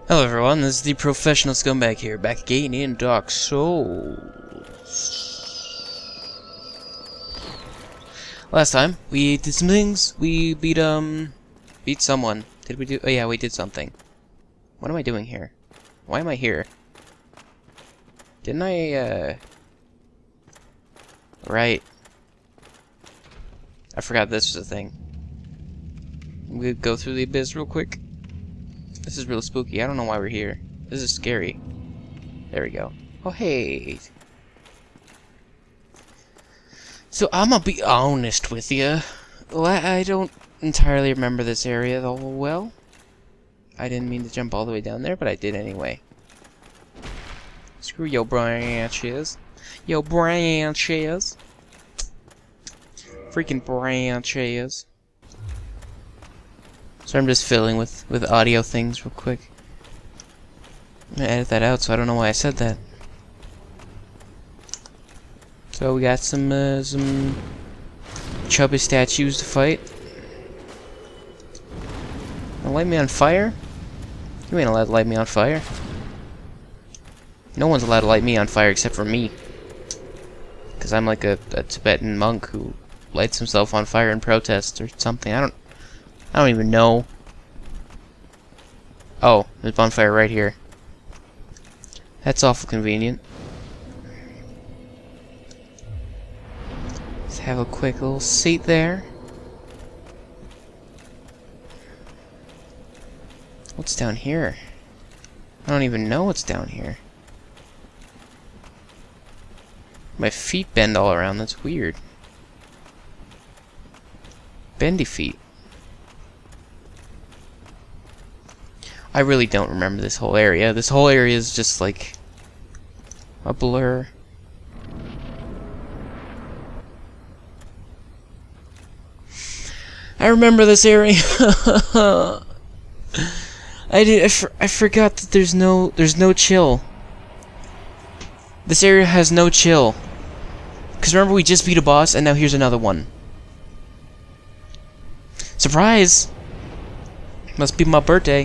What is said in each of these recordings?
Hello everyone, this is the Professional Scumbag here, back again in Dark Souls. Last time, we did some things. We beat someone. Did we do? Oh yeah, we did something. What am I doing here? Why am I here? Didn't I, Right. I forgot this was a thing. We go through the abyss real quick. This is real spooky. I don't know why we're here. This is scary. There we go. Oh, hey. So, I'm gonna be honest with you. I don't entirely remember this area all well. I didn't mean to jump all the way down there, but I did anyway. Screw your branches. Your branches. Freaking branches. So I'm just filling with audio things real quick. I'm gonna edit that out, so I don't know why I said that. So we got some chubby statues to fight. Wanna light me on fire? You ain't allowed to light me on fire. No one's allowed to light me on fire except for me. Cause I'm like a Tibetan monk who lights himself on fire in protest or something. I don't even know. Oh, there's a bonfire right here. That's awful convenient. Let's have a quick little seat there. What's down here? I don't even know what's down here. My feet bend all around. That's weird. Bendy feet. I really don't remember this whole area. This whole area is just like a blur. I remember this area. I forgot that there's no chill. This area has no chill. Cause remember we just beat a boss and now here's another one. Surprise! Must be my birthday.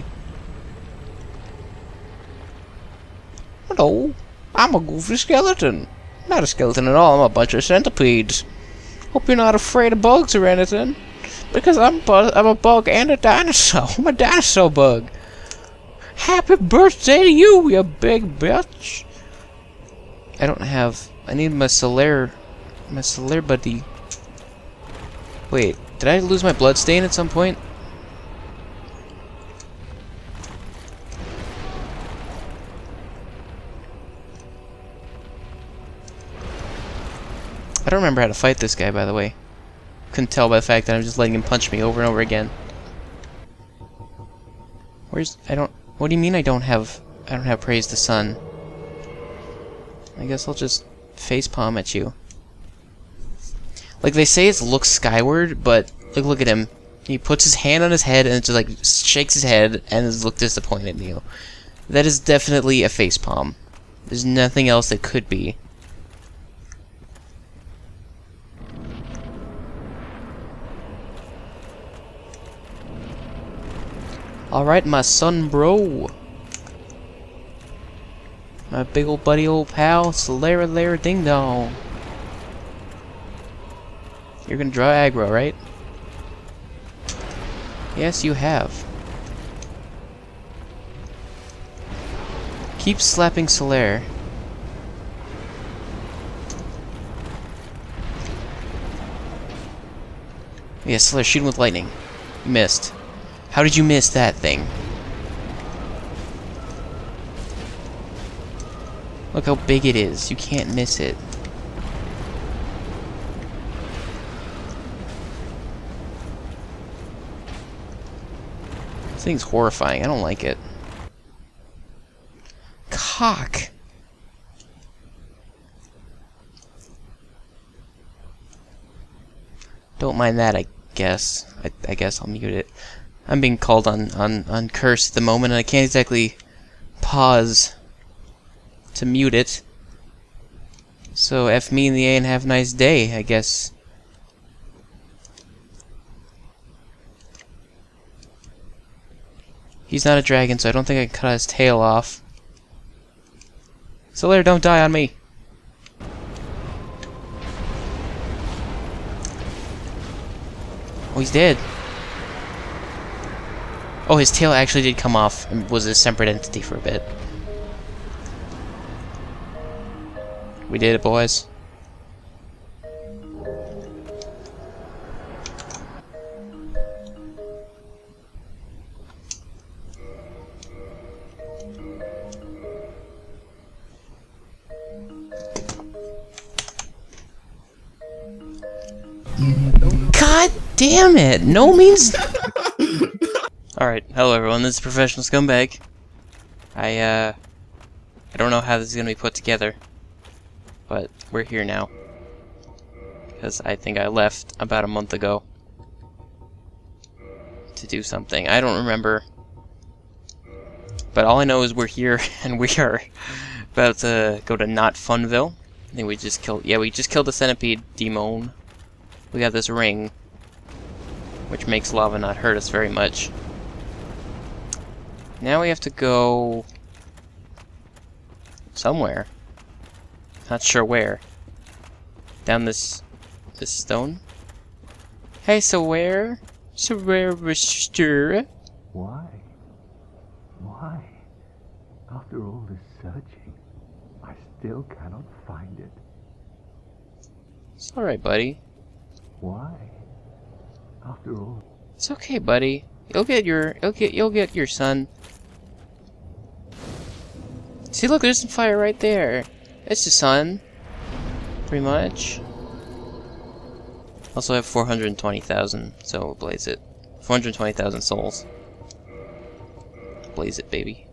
Hello, I'm a goofy skeleton. Not a skeleton at all, I'm a bunch of centipedes. Hope you're not afraid of bugs or anything. Because I'm a bug and a dinosaur. I'm a dinosaur bug. Happy birthday to you, you big bitch. I need my Solaire buddy. Wait, did I lose my bloodstain at some point? I don't remember how to fight this guy, by the way. Couldn't tell by the fact that I'm just letting him punch me over and over again. What do you mean I don't have praise the sun? I guess I'll just facepalm at you. Like they say it's look skyward, but like look at him. He puts his hand on his head and just like shakes his head and just look disappointed in you. That is definitely a facepalm. There's nothing else that could be. Alright, my son, bro. My big old buddy, old pal, Solaire Ding Dong. You're gonna draw aggro, right? Yes, you have. Keep slapping Solaire. Yeah, Solaire, shoot him with lightning. You missed. How did you miss that thing? Look how big it is. You can't miss it. This thing's horrifying. I don't like it. Cock! Don't mind that, I guess. I guess I'll mute it. I'm being called on curse at the moment, and I can't exactly pause to mute it. So F me in the A and have a nice day, I guess. He's not a dragon, so I don't think I can cut his tail off. Solaire, don't die on me! Oh, he's dead. Oh, his tail actually did come off and was a separate entity for a bit. We did it, boys. God damn it! No means... Alright, hello everyone, this is Professional Scumbag. I don't know how this is gonna be put together, but we're here now. Because I think I left about a month ago to do something. I don't remember. But all I know is we're here, and we are about to go to Not Funville. I think we just killed... Yeah, we just killed the centipede demon. We got this ring, which makes lava not hurt us very much. Now we have to go somewhere. Not sure where. Down this stone. Hey, so where? So where was stir? Why? Why? After all this searching, I still cannot find it. It's alright, buddy. Why? After all. It's okay, buddy. You'll get your son. See, look, there's some fire right there. It's the sun. Pretty much. Also, I have 420,000, so we'll blaze it. 420,000 souls. Blaze it, baby.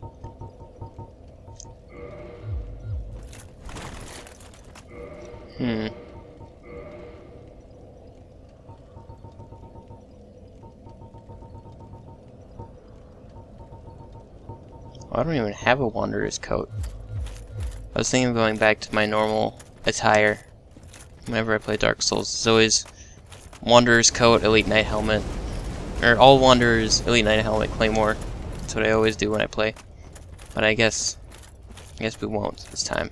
I don't even have a Wanderer's coat. I was thinking of going back to my normal attire whenever I play Dark Souls. It's always Wanderer's coat, Elite Knight helmet. Or all Wanderers, Elite Knight helmet, Claymore. That's what I always do when I play. But I guess we won't this time.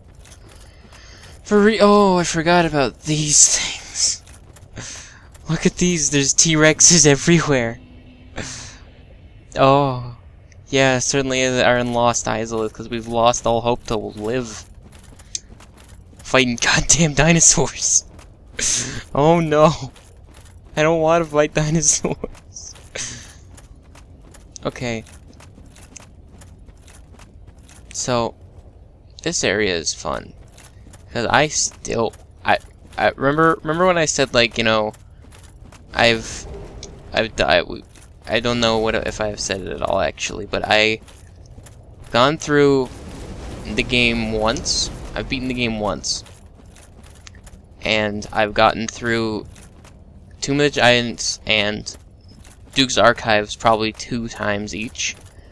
Oh, I forgot about these things. Look at these, there's T-Rexes everywhere. Oh. Yeah, certainly are in Lost Isle, because we've lost all hope to live. Fighting goddamn dinosaurs. Oh no. I don't want to fight dinosaurs. Okay. So, this area is fun. Because I remember when I said, like, you know, I've died. I don't know if I've said it at all, actually, but I've gone through the game once. I've beaten the game once. And I've gotten through Tomb of the Giants and Duke's Archives probably 2 times each.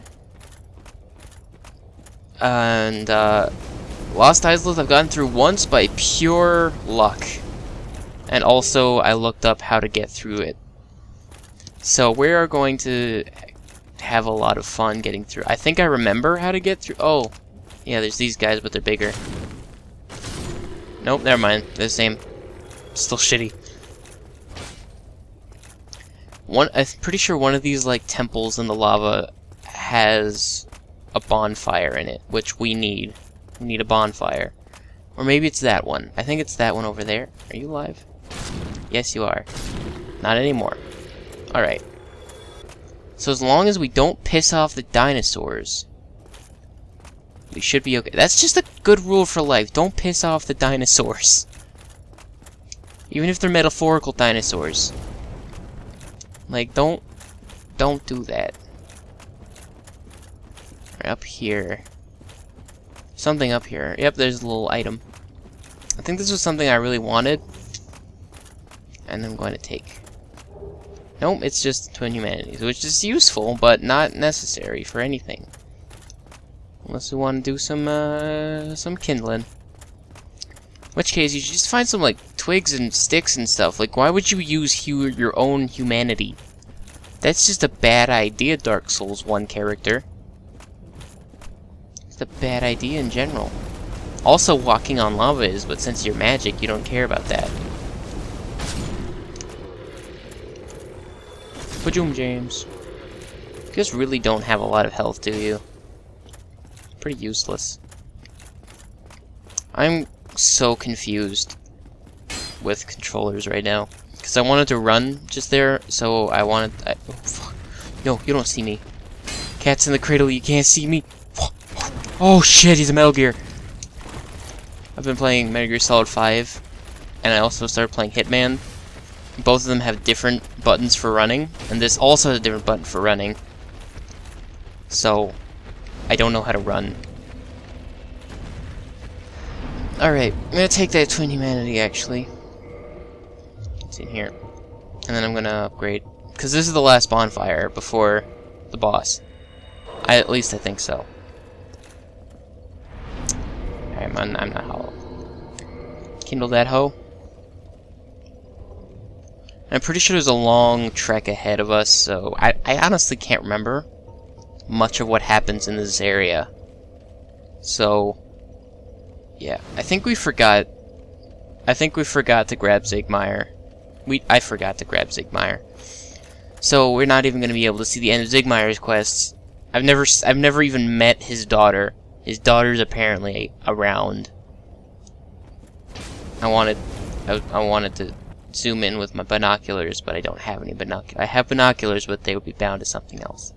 And Lost Isles I've gotten through once by pure luck. And also I looked up how to get through it. So we are going to have a lot of fun getting through. I think I remember how to get through. Oh, yeah, there's these guys, but they're bigger. Nope, never mind. They're the same. Still shitty. I'm pretty sure one of these, like, temples in the lava has a bonfire in it, which we need. We need a bonfire. Or maybe it's that one. I think it's that one over there. Are you alive? Yes, you are. Not anymore. Alright. So as long as we don't piss off the dinosaurs, we should be okay. That's just a good rule for life. Don't piss off the dinosaurs. Even if they're metaphorical dinosaurs. Like, don't do that. Right up here. Something up here. Yep, there's a little item. I think this was something I really wanted. And I'm going to take. Nope, it's just Twin Humanities, which is useful, but not necessary for anything. Unless we want to do some kindling. In which case, you should just find some, like, twigs and sticks and stuff. Like, why would you use your own humanity? That's just a bad idea, Dark Souls 1 character. It's a bad idea in general. Also, walking on lava is, but since you're magic, you don't care about that. Bajoom, James. You guys really don't have a lot of health, do you? Pretty useless. I'm so confused with controllers right now. Because I wanted to run just there, so I wanted... oh, fuck. No, you don't see me. Cat's in the cradle, you can't see me. Oh shit, he's a Metal Gear. I've been playing Metal Gear Solid 5, and I also started playing Hitman. Both of them have different buttons for running, and this also has a different button for running. So, I don't know how to run. Alright, I'm gonna take that Twin Humanity, actually. It's in here. And then I'm gonna upgrade. Because this is the last bonfire before the boss. At least I think so. Alright, I'm not hollow. Kindle that hoe. I'm pretty sure there's a long trek ahead of us, so I honestly can't remember much of what happens in this area. So, yeah, I think we forgot to grab Zigmeyer. I forgot to grab Zigmeyer. So we're not even going to be able to see the end of Zigmeyer's quests. I've never even met his daughter. His daughter's apparently around. I wanted to zoom in with my binoculars, but I don't have any binoculars. I have binoculars, but they would be bound to something else.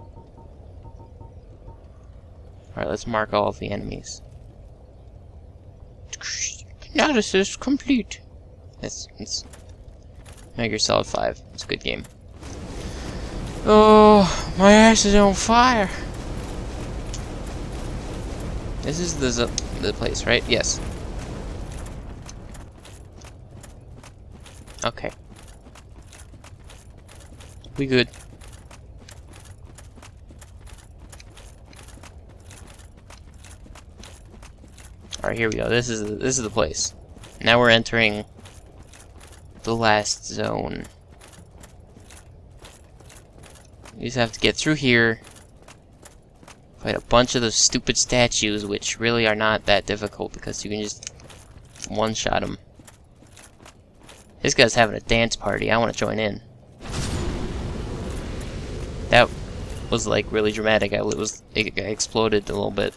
Alright, let's mark all of the enemies. Analysis complete. It's Metal Gear Solid 5. It's a good game. Oh, my ass is on fire. This is the place, right? Yes. Okay. We good. Alright, here we go. This is the place. Now we're entering the last zone. You just have to get through here. Fight a bunch of those stupid statues, which really are not that difficult because you can just one-shot them. This guy's having a dance party. I want to join in. That was like really dramatic. It exploded a little bit.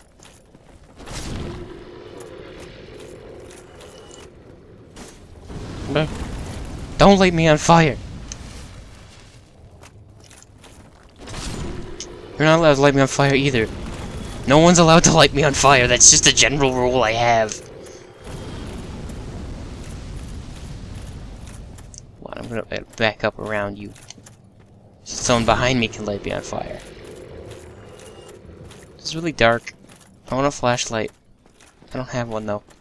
Don't light me on fire. You're not allowed to light me on fire either. No one's allowed to light me on fire. That's just a general rule I have. Well, I'm gonna back up around you. Someone behind me can light me on fire. It's really dark. I want a flashlight. I don't have one though.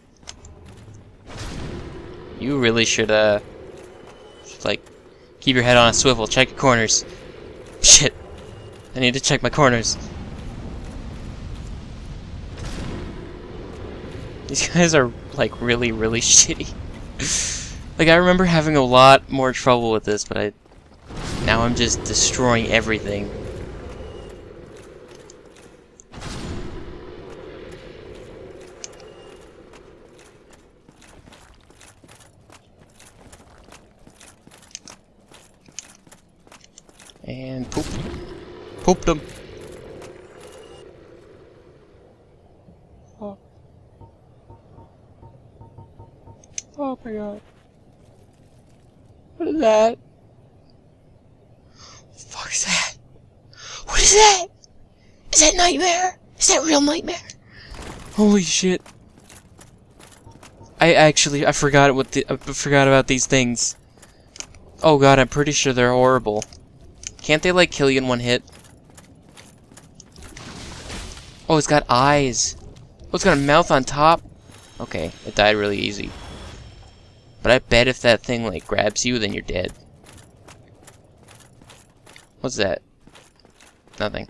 You really should like keep your head on a swivel. Check your corners. Shit. I need to check my corners. These guys are like really shitty. Like I remember having a lot more trouble with this, but now I'm just destroying everything. And poop. Pooped them. Oh. Oh my god. What is that? What the fuck is that? What is that? Is that Nightmare? Is that real Nightmare? Holy shit. I forgot I forgot about these things. Oh god, I'm pretty sure they're horrible. Can't they like kill you in one hit? Oh, it's got eyes. Oh, it's got a mouth on top. Okay, it died really easy. But I bet if that thing like grabs you, then you're dead. What's that? Nothing.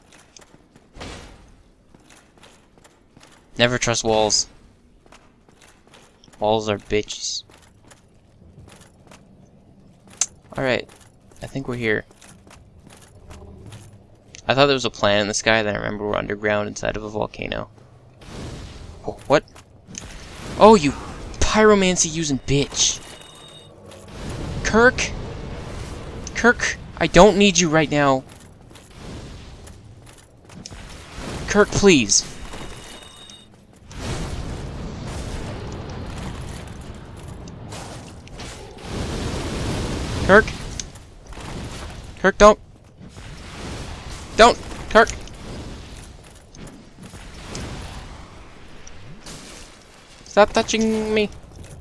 Never trust walls. Walls are bitches. Alright. I think we're here. I thought there was a planet in the sky, then I remember we're underground inside of a volcano. Oh, what? Oh, you pyromancy-using bitch. Kirk? Kirk, I don't need you right now. Kirk, please. Kirk? Kirk, don't. Don't! Kirk! Stop touching me.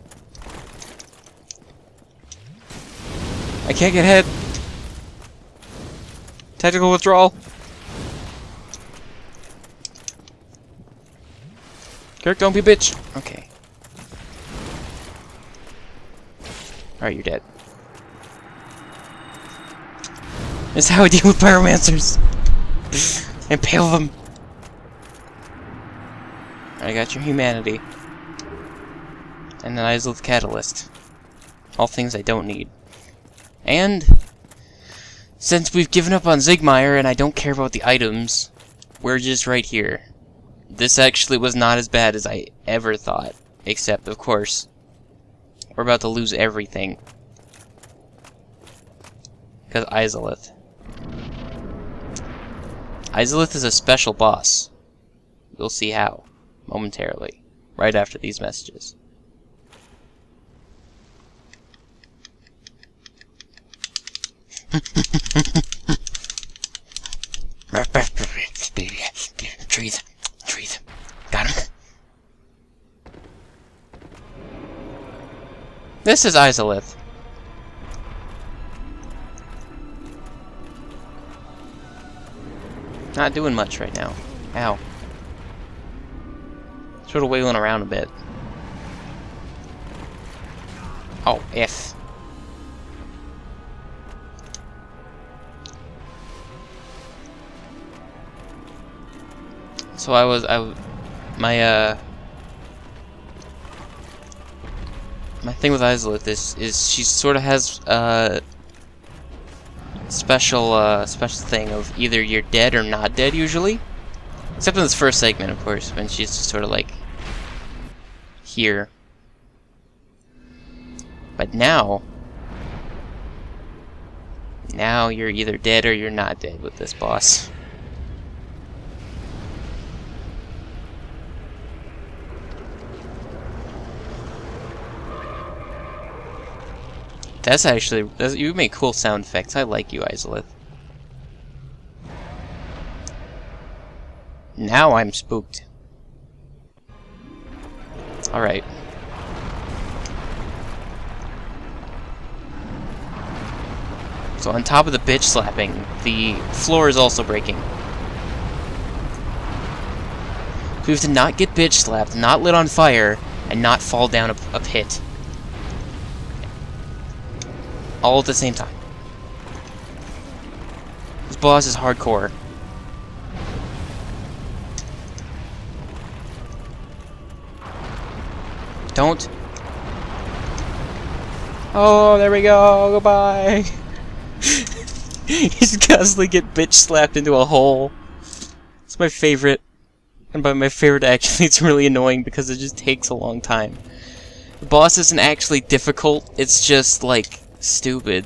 I can't get hit. Tactical withdrawal. Kirk, don't be a bitch. Okay. Alright, you're dead. This is how I deal with pyromancers. Impale them. I got your humanity. And an Izalith catalyst. All things I don't need. And since we've given up on Zigmire and I don't care about the items, we're just right here. This actually was not as bad as I ever thought. Except, of course, we're about to lose everything. Because Izalith. Izalith is a special boss. You'll see how, momentarily, right after these messages. Trees. Got him. This is Izalith. Not doing much right now. Ow. Sort of wailing around a bit. Oh, F. So my thing with Izalith is she sort of has special thing of either you're dead or not dead usually, except in this first segment, of course, when she's just sort of like here. But now you're either dead or you're not dead with this boss. That's actually... you make cool sound effects. I like you, Izalith. Now I'm spooked. Alright. So on top of the bitch slapping, the floor is also breaking. So we have to not get bitch slapped, not lit on fire, and not fall down a pit. All at the same time. This boss is hardcore. Don't. Oh, there we go. Goodbye. You just constantly get bitch slapped into a hole. It's my favorite. And by my favorite, actually, it's really annoying because it just takes a long time. The boss isn't actually difficult. It's just, like, stupid.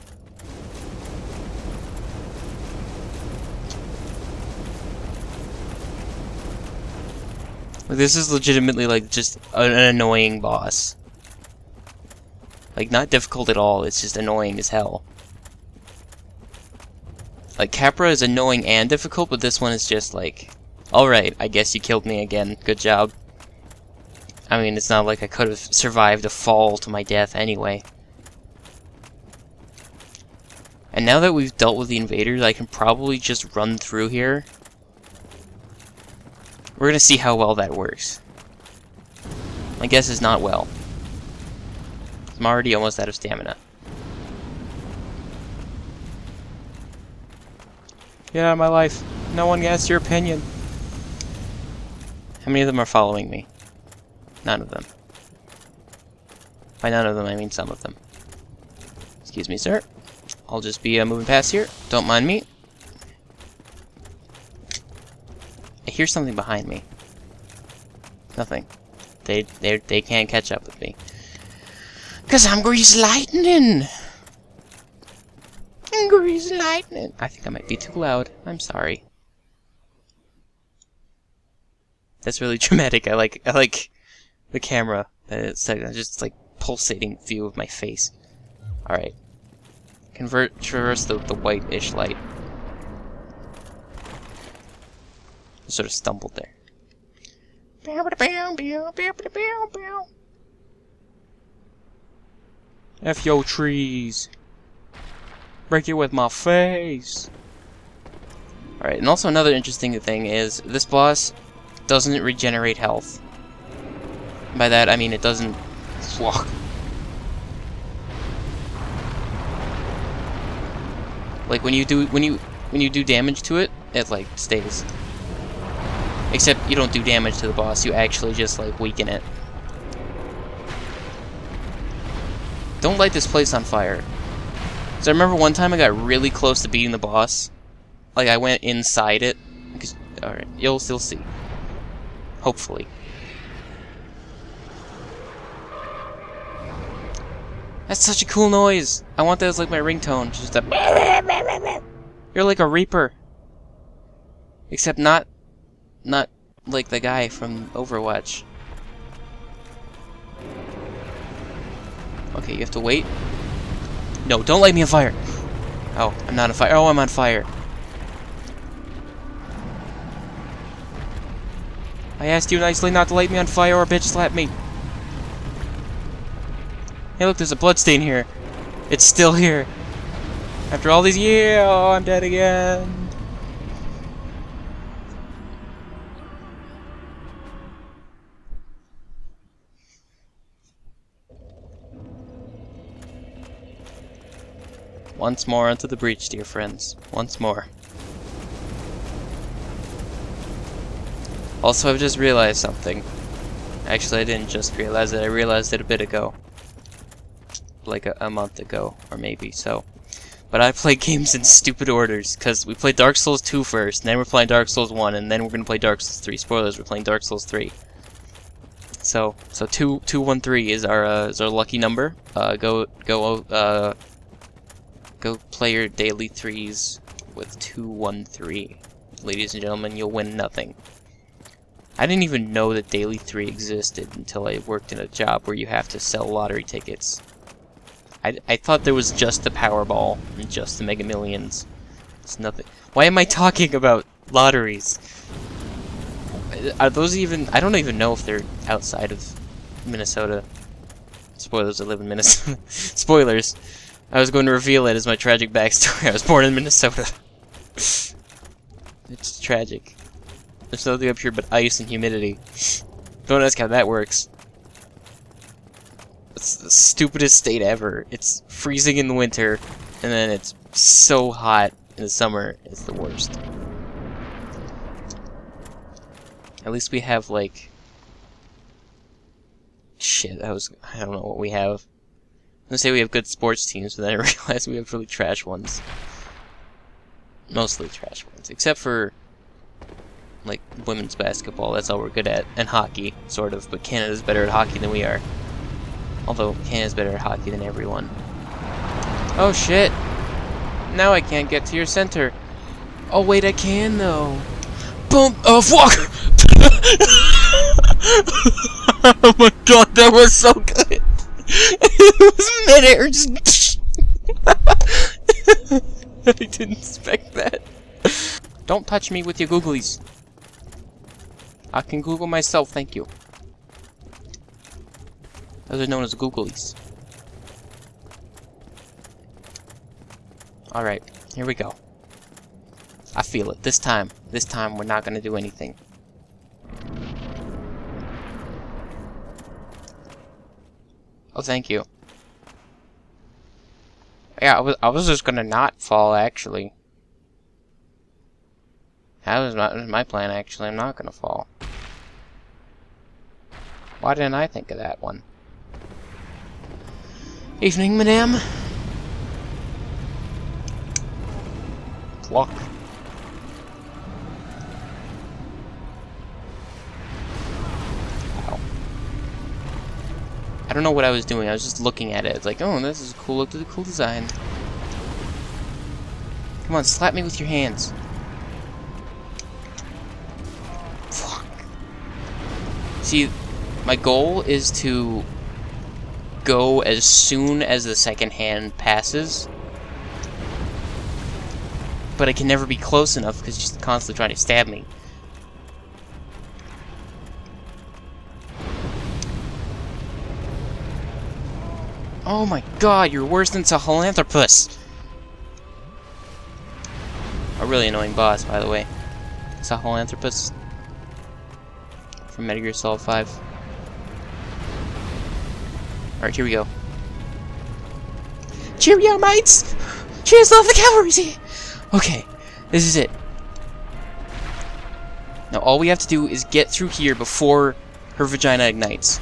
Like, this is legitimately like just an annoying boss. Like, not difficult at all, it's just annoying as hell. Like, Capra is annoying and difficult, but this one is just like, alright, I guess you killed me again, good job. I mean, it's not like I could have survived a fall to my death anyway. And now that we've dealt with the invaders, I can probably just run through here. We're gonna see how well that works. My guess is not well. I'm already almost out of stamina. Get out of my life. No one asks your opinion. How many of them are following me? None of them. By none of them, I mean some of them. Excuse me, sir. I'll just be moving past here. Don't mind me. hear something behind me. Nothing. They can't catch up with me. 'Cause I'm Grease Lightning! Grease Lightning! I think I might be too loud. I'm sorry. That's really dramatic. I like the camera. It's just like pulsating view of my face. Alright. Traverse the white-ish light. Sort of stumbled there. F yo trees. Break it with my face. Alright, and also another interesting thing is this boss doesn't regenerate health. By that I mean it doesn't like when you do damage to it, it like stays. Except you don't do damage to the boss, you actually just like weaken it. Don't light this place on fire. So I remember one time I got really close to beating the boss. Like I went inside it. Alright, you'll still see. Hopefully. That's such a cool noise. I want that as like my ringtone. Just a You're like a reaper. Except not like the guy from Overwatch. Okay, you have to wait. No, don't light me on fire. Oh, I'm not on fire. Oh, I'm on fire. I asked you nicely not to light me on fire or bitch slap me. Hey, look, there's a bloodstain here. It's still here. After all these years, oh, I'm dead again. Once more onto the breach, dear friends. Once more. Also, I've just realized something. Actually, I didn't just realize it. I realized it a bit ago. Like a month ago, or maybe so. But I play games in stupid orders, because we played Dark Souls 2 first, and then we're playing Dark Souls 1, and then we're going to play Dark Souls 3. Spoilers, we're playing Dark Souls 3. So 213 is our lucky number. Go play your daily threes with 213. Ladies and gentlemen, you'll win nothing. I didn't even know that daily 3 existed until I worked in a job where you have to sell lottery tickets. I thought there was just the Powerball and just the Mega Millions. It's nothing. Why am I talking about lotteries? Are those even... I don't even know if they're outside of Minnesota. Spoilers, I live in Minnesota. Spoilers. I was going to reveal it as my tragic backstory. I was born in Minnesota. It's tragic. There's nothing up here but ice and humidity. Don't ask how that works. It's the stupidest state ever. It's freezing in the winter, and then it's so hot in the summer. It's the worst. At least we have, like... Shit, I don't know what we have. I was gonna say we have good sports teams, but then I realized we have really trash ones. Mostly trash ones. Except for, like, women's basketball. That's all we're good at. And hockey, sort of. But Canada's better at hockey than we are. Although, Canada's better at hockey than everyone. Oh, shit! Now I can't get to your center. Oh, wait, I can, though. Boom! Oh, fuck! Oh my god, that was so good! It was midair, just... I didn't expect that. Don't touch me with your googlies. I can Google myself, thank you. Those are known as googlies. Alright, here we go. I feel it. This time we're not gonna do anything. Oh, thank you. Yeah, I was just gonna not fall, actually. That was my plan, actually. I'm not gonna fall. Why didn't I think of that one? Evening, madame. Pluck. I don't know what I was doing. I was just looking at it. It's like, oh, this is a cool design. Come on, slap me with your hands. Fuck. See, my goal is to go as soon as the second hand passes. But I can never be close enough because she's constantly trying to stab me. Oh my god, you're worse than Sahelanthropus! A really annoying boss, by the way. Sahelanthropus from Metal Gear Solid 5. Alright, here we go. Cheerio, mates! Cheers, love, the cavalry's here! Okay, this is it. Now all we have to do is get through here before her vagina ignites.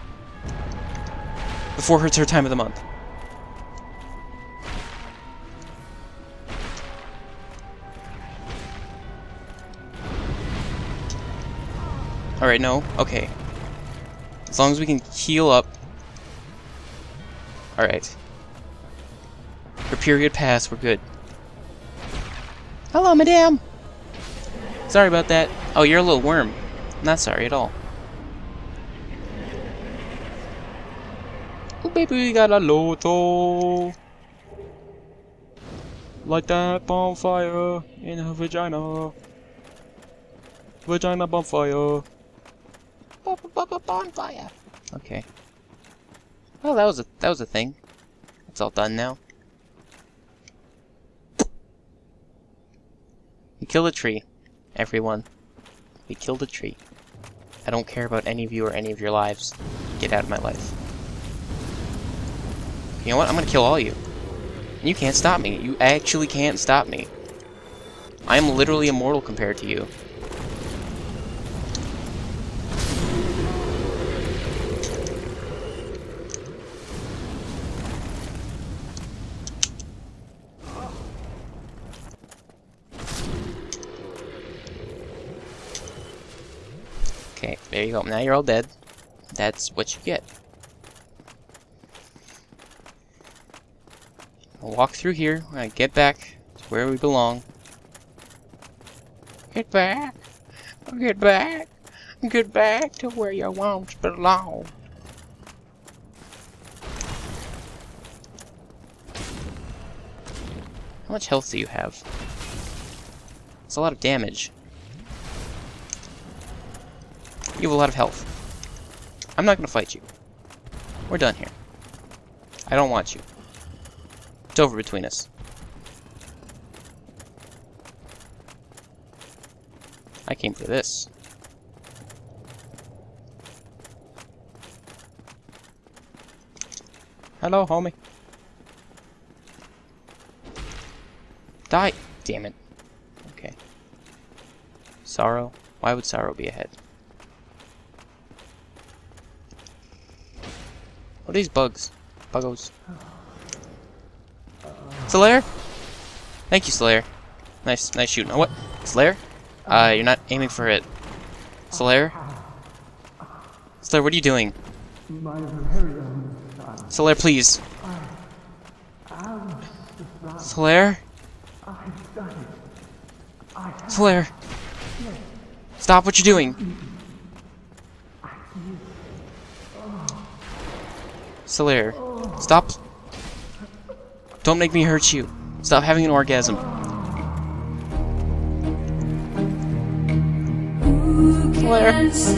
Before it's her time of the month. Alright, no. Okay. As long as we can heal up. Alright. Her period passed, we're good. Hello, madame! Sorry about that. Oh, you're a little worm. Not sorry at all. Oh, baby, we got a Loto. Light that bonfire in her vagina. Vagina bonfire. Bonfire. Okay. Well, that was a thing. It's all done now. We killed a tree, everyone. We killed a tree. I don't care about any of you or any of your lives. Get out of my life. You know what? I'm gonna kill all you. You can't stop me. You actually can't stop me. I am literally immortal compared to you. Okay, there you go. Now you're all dead. That's what you get. I'll walk through here. We're gonna get back to where we belong. Get back. Get back. Get back to where you once belong. How much health do you have? It's a lot of damage. You have a lot of health. I'm not gonna fight you. We're done here. I don't want you. It's over between us. I came for this. Hello, homie. Die! Damn it. Okay. Sorrow? Why would sorrow be ahead? What are these bugs? Buggos. Slayer? Thank you, Slayer. Nice shooting. Oh, what? Slayer? You're not aiming for it. Slayer? Slayer, what are you doing? Slayer, please. Slayer? Slayer? Stop what you're doing. Slayer, stop. Don't make me hurt you. Stop having an orgasm. Slayer.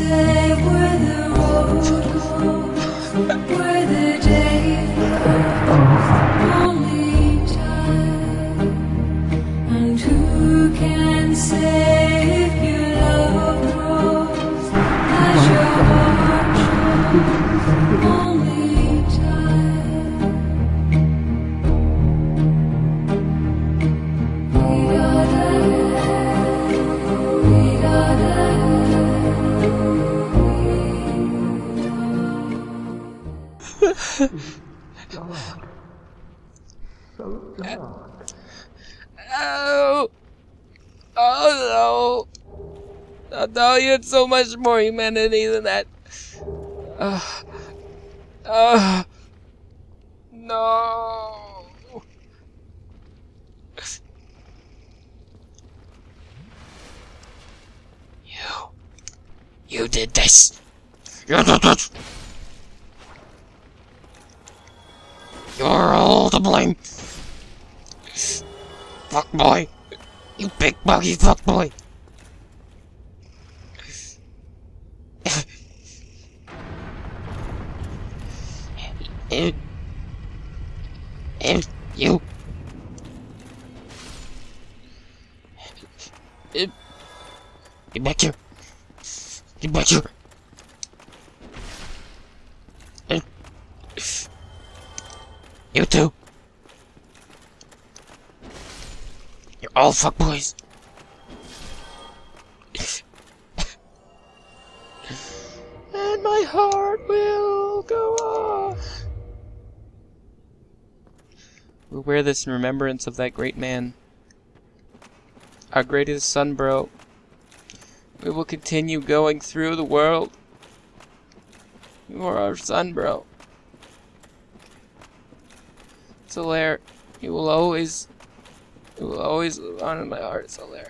Dark. So dark. Oh! Oh no! No, you had so much more humanity than that. No. You did this. You did it. You're all to blame. Fuck boy. You big buggy fuck boy. You. Get back here. Get back here. You too. You're all fuckboys. And my heart will go on. We'll wear this in remembrance of that great man. Our greatest son, bro. We will continue going through the world. You are our son, bro. Solaire, you will always live on in my heart, Solaire.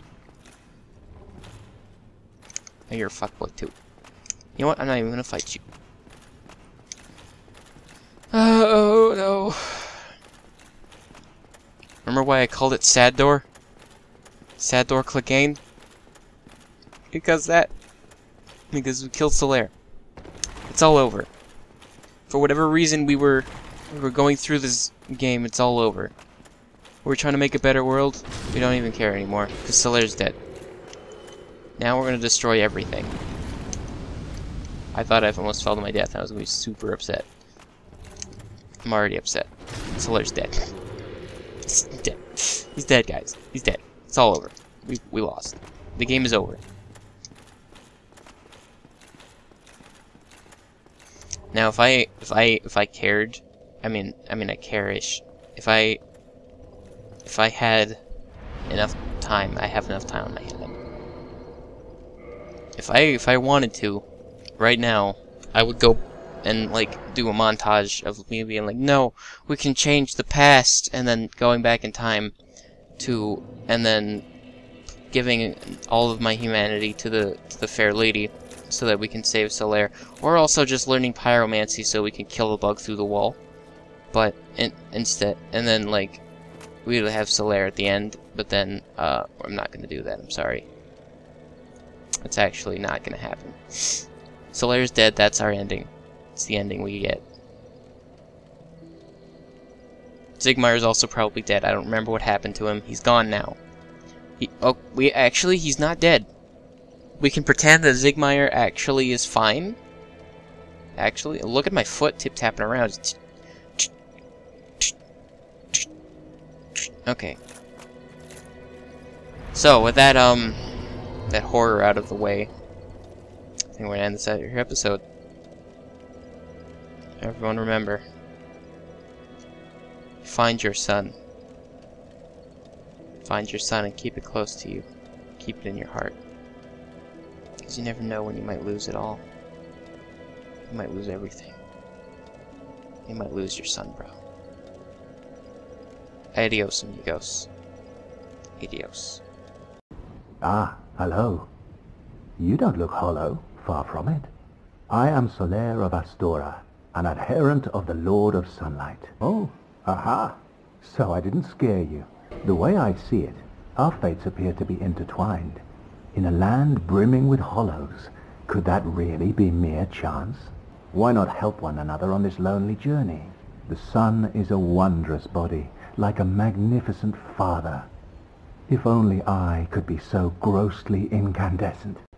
And you're a fuckboy too. You know what? I'm not even gonna fight you. Oh no. Remember why I called it Sad Door? Sad Door Clegane? Because we killed Solaire. It's all over. For whatever reason we were going through this game, it's all over. We're trying to make a better world. We don't even care anymore because Solaire's dead. Now we're gonna destroy everything. I thought I almost fell to my death and I was gonna be super upset. I'm already upset. Solaire's dead. He's dead. He's dead, guys. He's dead. It's all over. We lost. The game is over. Now, if I cared, I mean I care-ish. If I had enough time, I have enough time on my hand. If I wanted to, right now, I would go and like do a montage of me being like, no, we can change the past, and then going back in time to, and then giving all of my humanity to the fair lady, so that we can save Solaire, or also just learning pyromancy so we can kill the bug through the wall. But instead, and then like we would have Solaire at the end, but then I'm not gonna do that. I'm sorry. It's actually not gonna happen. Solaire's dead. That's our ending. It's the ending we get. Sigmaier's also probably dead. I don't remember what happened to him. He's gone now. He's not dead. We can pretend that Sigmaier actually is fine. Actually, look at my foot tip-tapping around. Okay. So, with that, that horror out of the way, I think we're gonna end this episode. Everyone remember, find your son. Find your son and keep it close to you. Keep it in your heart. Because you never know when you might lose it all. You might lose everything. You might lose your son, bro. Adios, amigos. Adios. Ah, hello. You don't look hollow, far from it. I am Solaire of Astora, an adherent of the Lord of Sunlight. Oh, aha. So I didn't scare you. The way I see it, our fates appear to be intertwined. In a land brimming with hollows, could that really be mere chance? Why not help one another on this lonely journey? The sun is a wondrous body, like a magnificent father. If only I could be so grossly incandescent.